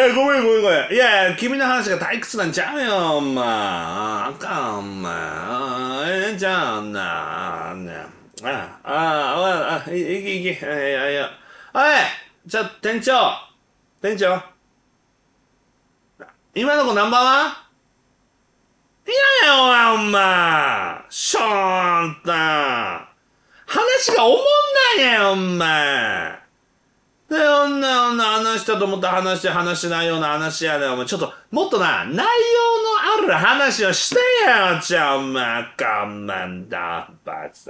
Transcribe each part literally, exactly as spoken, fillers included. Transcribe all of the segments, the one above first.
や、ごめんごめんごめん。いやいや、君の話が退屈なんちゃうよ、お前。あかん、お前。あええじゃんな。あねあ、あ、あ、あ、いい、いい、いい、いやいや。おい、ちょ、店長。店長。今の子ナンバーワンいやよ、お前。しょーんた。話がおもんないやん、お前。で、女、女、話したと思ったら話して話してないような話やで、お前。ちょっと、もっとな、内容のある話をしてよ、じゃあ、お前。かんだ、ばさ。 すい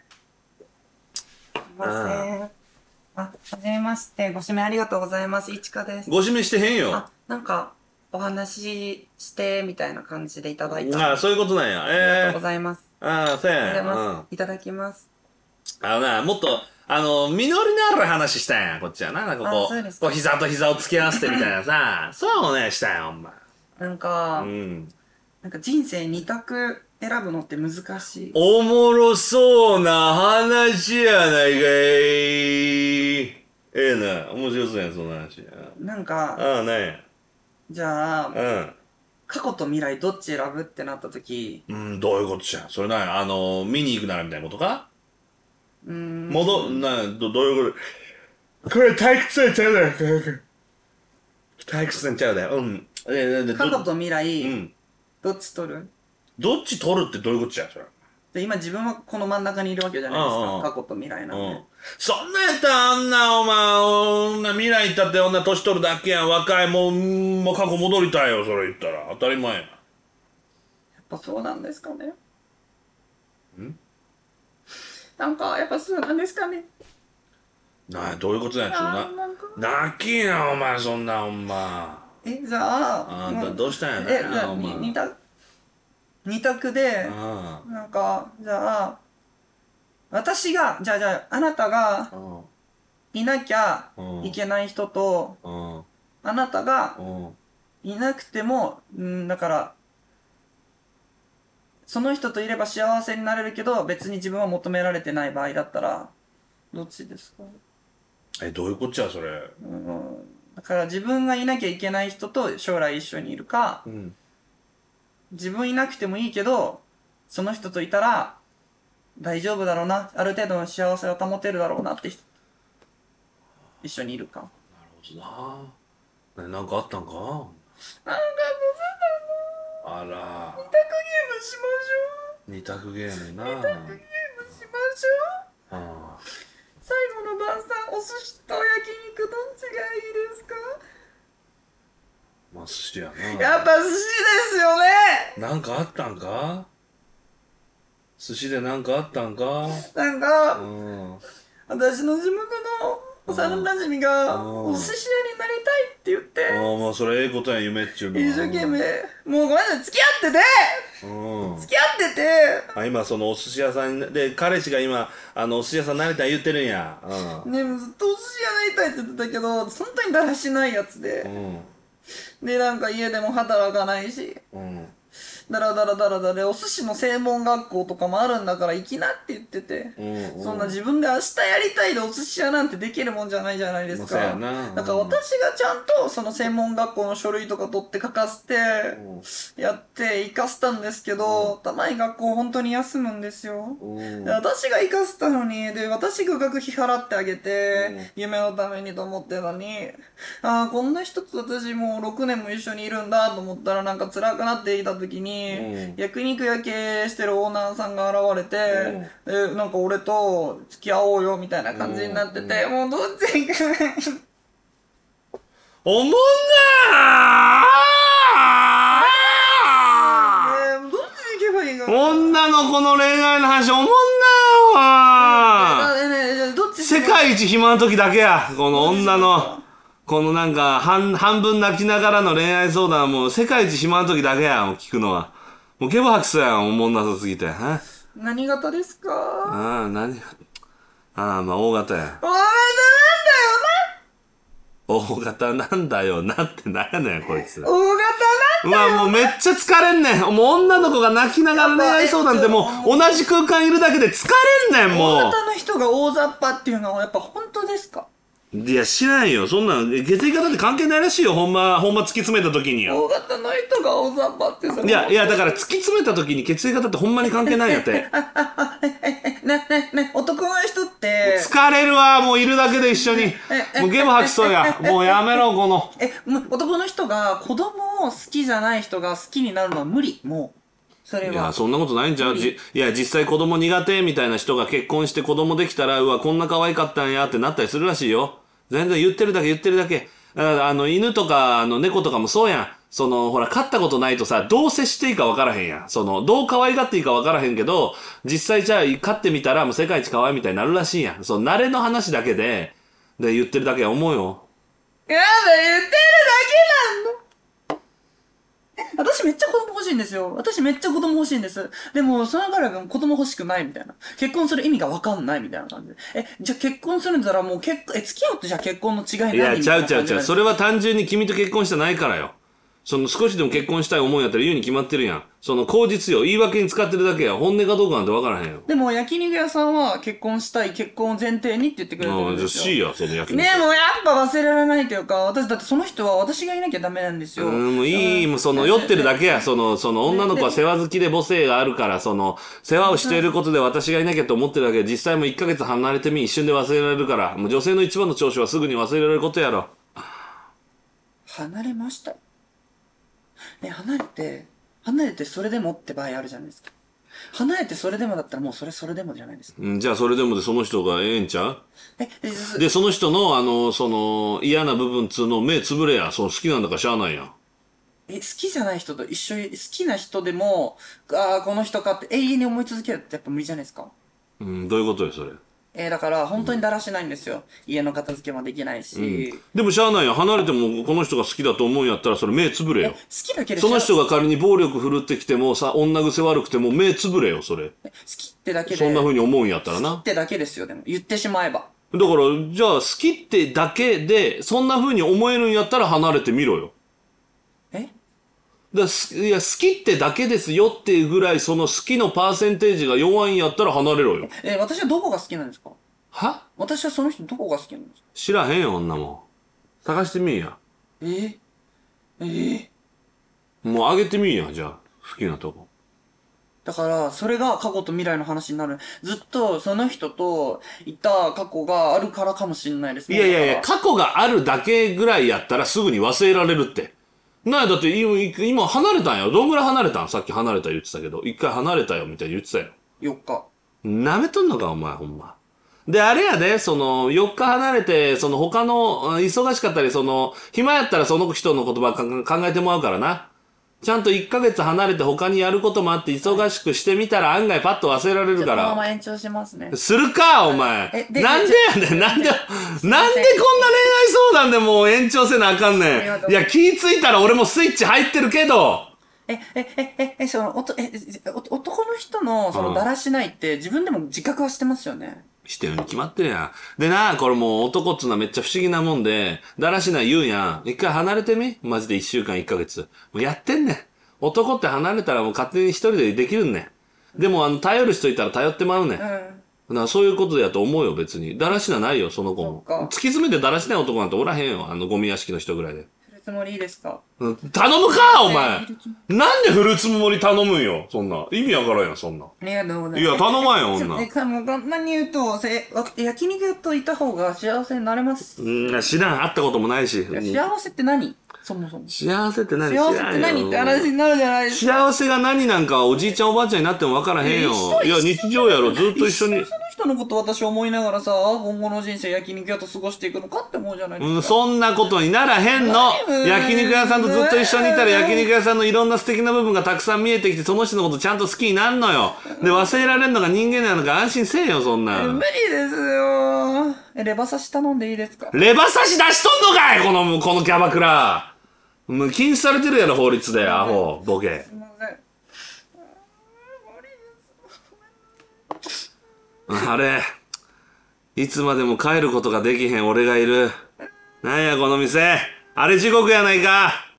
ません。あ、はじめまして。ご指名ありがとうございます。いちかです。 ご指名してへんよ。 あ、なんか、お話しして、みたいな感じでいただいた。 ああ、そういうことなんや。ええー。 ありがとうございます。 ああ、そうや。 ありがとうございます。いただきます。 あのな、もっと、あの、実りのある話したんや、こっちはな。なんかこう、こう膝と膝を突き合わせてみたいなさ、そういうのね、したんや、ほんま。 なんか、 うん。 なんか人生二択選ぶのって難しい。 おもろそうな話やないかい。ええな、面白そうやん、その話。 なんか、 ああ、なんや。 じゃあ、 うん。 過去と未来どっち選ぶってなった時、 うん、どういうことじゃん。それなんや、あの、見に行くならみたいなことかうーん。 戻、な、ど、どういうことこれ退屈にちゃうだよ。退屈にちゃうだよ。うん。え、で、 過去と未来、 うん。 どっち取るどっち取るってどういうことじゃん、それ。 で今自分はこの真ん中にいるわけじゃないですか。過去と未来なんで。 うん。そんなんやったらあんな、お前、女未来行ったって女年取るだけやん。若い、もう、もう過去戻りたいよ、それ言ったら。当たり前や。 やっぱそうなんですかね。 んなんか、やっぱそうなんですかね。 なあ、どういうことや、ちょっとな。 なんか泣きや、お前、そんな、ほんま。 え、じゃあ、 あんたどうしたんやなえ、じゃあ、 お前に二択、二択で、 あなんか、じゃあ、私が、じゃあ、じゃあ、あなたがあ。 いなきゃうんいけない人と、 うん。 あなたがうん。 いなくても、うん、だから、その人といれば幸せになれるけど、別に自分は求められてない場合だったら、どっちですか？ え、どういうこっちゃ、それ。 うん、だから自分がいなきゃいけない人と将来一緒にいるか、 うん。 自分いなくてもいいけど、その人といたら大丈夫だろうな、ある程度の幸せを保てるだろうなって人、一緒にいるか。 なるほどな。ね、なんかあったんかなんかあら。 二択ゲームしましょう。 二択ゲームな。 二択ゲームしましょう。 ああ。 最後の晩餐、お寿司と焼肉どっちがいいですか？ まあ、寿司やな。 やっぱ寿司ですよね。 なんかあったんか寿司でなんかあったんかなんか、 うん。 私の地元の幼馴染がお寿司屋になりたいって言って、 ああ、もうそれええことや、夢っちゅうのは。 一生懸命、もうごめんなさい、付き合っててうん。 付き合っててあ、今そのお寿司屋さんにで、彼氏が今、あの、お寿司屋さんになりたい言ってるんや。うん。 ね、もうずっとお寿司屋なりたいって言ってたけど、本当にだらしないやつうで。 ん。 で、なんか家でも働かないし、 うん。 だらだらだらだらで、お寿司の専門学校とかもあるんだから行きなって言ってて、 うん。 そんな自分で明日やりたいでお寿司屋なんてできるもんじゃないじゃないですか。 まあそうやな。 だから私がちゃんとその専門学校の書類とか取って書かせて、やって行かせたんですけど、たまに学校本当に休むんですよ。で私が行かせたのに、で、私が学費払ってあげて、夢のためにと思ってたのに、ああ、こんな人と私もうろくねんも一緒にいるんだと思ったらなんか辛くなっていた時に、焼肉屋経営してるオーナーさんが現れて、で、なんか俺と付き合おうよみたいな感じになってて、もうどっち行くねん。 おもんなーどっちに行けばいいかな。 女の子の恋愛の話おもんなわ世界一暇な時だけや、この女の。このなんか半、半分泣きながらの恋愛相談はもう世界一暇な時だけや、もう聞くのは。もうゲボ吐きそうやん、おもんなさすぎて。 何型ですか？ ああ、何が、ああ、まあ大型や。 大型なんだよな。 大型なんだよなってなんやねん、こいつ。 大型なんだよ。 うわ、もうめっちゃ疲れんねん。もう女の子が泣きながら恋愛相談ってもう同じ空間いるだけで疲れんねん、もう。 大型の人が大雑把っていうのはやっぱ本当ですか？ いや、知らんよ。そんなん、血液型って関係ないらしいよ。ほんま、ほんま突き詰めた時によ。 大型の人が大雑把ってさ。 いや、いや、だから突き詰めた時に血液型ってほんまに関係ないんやって。 あ、あ、あ、え、え、え、ね、ね、ね、男の人って。 疲れるわ、もういるだけで一緒に。もうゲーム吐きそうや。もうやめろ、この。 え、男の人が子供を好きじゃない人が好きになるのは無理。もう。それは。 いや、そんなことないんじゃん。じいや、実際子供苦手みたいな人が結婚して子供できたら、うわ、こんな可愛かったんやってなったりするらしいよ。全然言ってるだけ言ってるだけ。あの、犬とか、あの、猫とかもそうやん。その、ほら、飼ったことないとさ、どう接していいか分からへんやん。その、どう可愛がっていいか分からへんけど、実際じゃあ、飼ってみたら、もう世界一可愛いみたいになるらしいやん。その、慣れの話だけで、で、言ってるだけや思うよ。 やだ、言ってるだけなんだ。私めっちゃ子供欲しいんですよ。私めっちゃ子供欲しいんです。でも、その彼が子供欲しくないみたいな。結婚する意味がわかんないみたいな感じで。え、じゃあ結婚するんだったらもう結婚、え、付き合うってじゃあ結婚の違い何？ いや、ちゃうちゃうちゃう。 みたいな感じでそれは単純に君と結婚してないからよ。その少しでも結婚したい思いやったら言うに決まってるやん。その口実よ。言い訳に使ってるだけや。本音かどうかなんて分からへんよ。 でも焼肉屋さんは結婚したい、結婚を前提にって言ってくれてるんですよ。 ああ、じゃあ C や、その焼肉。 ねえ、もうやっぱ忘れられないというか、私だってその人は私がいなきゃダメなんですよ。 うん、もういい、もうその酔ってるだけや。その、その女の子は世話好きで母性があるから、その、世話をしていることで私がいなきゃと思ってるだけで、実際もういっかげつ離れてみ、一瞬で忘れられるから、もう女性の一番の長所はすぐに忘れられることやろ。 離れましたよ。ね、離れて、離れてそれでもって場合あるじゃないですか。離れてそれでもだったらもうそれそれでもじゃないですか。 うん、じゃあそれでもでその人がええんちゃう？ え、で、 で、その人の、あの、その、嫌な部分つうの目つぶれや。その好きなんだからしゃあないやん。 え、好きじゃない人と一緒に、好きな人でも、ああ、この人かって永遠に思い続けるってやっぱ無理じゃないですか。 うん、どういうことよ、それ。 えー、だから本当にだらしないんですよ。家の片付けもできないし。 うん、でもしゃあないやん。離れてもこの人が好きだと思うんやったらそれ目つぶれよ。 好きだけでその人が仮に暴力振るってきてもさ、女癖悪くても目つぶれよ、それ。 好きってだけで。 そんな風に思うんやったらな。 好きってだけですよ、でも。言ってしまえば。 だから、じゃあ好きってだけで、そんな風に思えるんやったら離れてみろよ。 えだすいや、好きってだけですよっていうぐらい、その好きのパーセンテージが弱いんやったら離れろよ。 え、私はどこが好きなんですか？ は？ 私はその人どこが好きなんですか？ 知らへんよ、女もん。探してみんや。 えー、えー、 もうあげてみんや、じゃあ。好きなとこ。 だから、それが過去と未来の話になる。ずっとその人といた過去があるからかもしれないですね。 いやいやいや、過去があるだけぐらいやったらすぐに忘れられるって。なあ、だって今、今離れたんや。どんぐらい離れたん？さっき離れた言ってたけど。一回離れたよ、みたいに言ってたよ。 よっか。 舐めとんのか、お前、ほんま。で、あれやで、その、よっか離れて、その他の、忙しかったり、その、暇やったらその人の言葉考えてもらうからな。ちゃんといっかげつ離れて他にやることもあって忙しくしてみたら案外パッと忘れられるかこのまら。 ま延長しますね。 するか、お前。 えでなんでやねん、なんで、なんでこんな恋愛相談でもう延長せなあかんねん。いや、気ぃついたら俺もスイッチ入ってるけど。 え、え、え、え、え、その、おと、え、お男の人の、その、だらしないって、自分でも自覚はしてますよね。 してるに決まってるやん。でな、これもう男っつうのはめっちゃ不思議なもんで、だらしない言うやん。一回離れてみ？マジで一週間一ヶ月。もうやってんねん。男って離れたらもう勝手に一人でできるんねん。でもあの、頼る人いたら頼ってまうねん。うん。だからそういうことやと思うよ、別に。だらしなないよ、その子も。突き詰めてだらしない男なんておらへんよ。あの、ゴミ屋敷の人ぐらいで。 振るつもりいいですか？ うん、頼むか、お前。なんで振るつもり頼むんよ、そんな。意味わからんやん、そんな。 ありがとうございます。 いや、頼まんよ、女。 え、かも、簡単に言うと、せ、焼肉といた方が幸せになれます。 うん、知らん、会ったこともないし。 幸せって何？そもそも。 幸せって何？ 幸せって何って話になるじゃないですか。 幸せが何なんかおじいちゃんおばあちゃんになっても分からへんよ。いや、日常やろ、ずっと一緒に。 その人のこと私思いながらさ、今後の人生焼肉屋と過ごしていくのかって思うじゃないですか。 うん、そんなことにならへんの。焼肉屋さんとずっと一緒にいたら焼肉屋さんのいろんな素敵な部分がたくさん見えてきて、その人のことちゃんと好きになるのよ。で、忘れられんのが人間なのか安心せえよ、そんな。 無理ですよ。え、レバ刺し頼んでいいですか？ レバ刺し出しとんのかいこの、このキャバクラ。もう禁止されてるやろ、法律で、アホ、ボケ。 すいません。 あれ、いつまでも帰ることができへん俺がいる。なんやこの店、あれ地獄やないか。